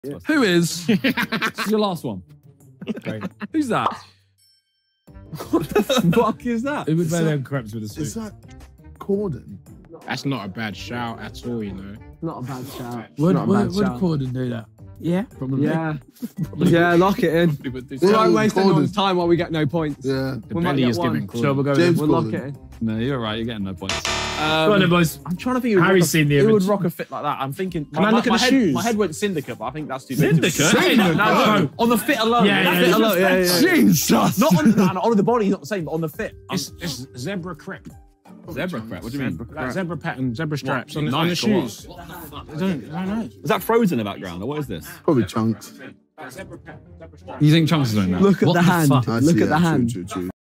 Who is? This is your last one. Okay. Who's that? What the fuck is that? Who would wear them crepes with a suit? Is that cordon? That's not a bad shout at all, you know. Not a bad shout. Would Not a bad shout. Corden do that? Yeah, probably. Yeah. Yeah, lock it in. We won't waste anyone's time while we get no points. Yeah. The belly is giving So we'll go James with We'll Corden. lock it in. No, you're right. You're getting no points. Go on then, boys. I'm trying to think who Harry's seen the who would image. rock a fit like that. I'm thinking. Can I look at the shoes? My head went Syndicant, but I think that's too big. Syndicate? No, on the fit alone. Yeah, Fit alone. Yeah. Jesus. Not on the body, not the same, but on the fit. It's zebra crepe. Zebra crap. What do you mean? Like zebra pattern, zebra straps on the Nike or shoes. I don't know. Is that Frozen in the background, or what is this? Probably chunks. Zebra straps. You think Chunks is doing that? Look at the hand. I Look see at the that. hand. True.